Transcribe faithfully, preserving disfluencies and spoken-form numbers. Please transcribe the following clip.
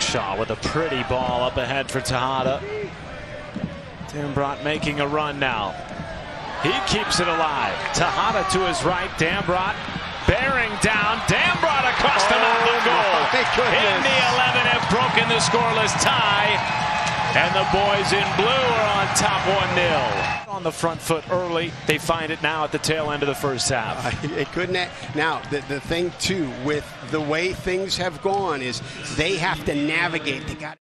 Shaw with a pretty ball up ahead for Tejada. Dambrot making a run now. He keeps it alive. Tejada to his right. Dambrot bearing down. Dambrot across the mouth of goal. Indy eleven have broken the scoreless tie. And the boys in blue are on top one nil. On the front foot early. They find it now at the tail end of the first half. Uh, it couldn't have, now, the, the thing, too, with the way things have gone is they have to navigate. They got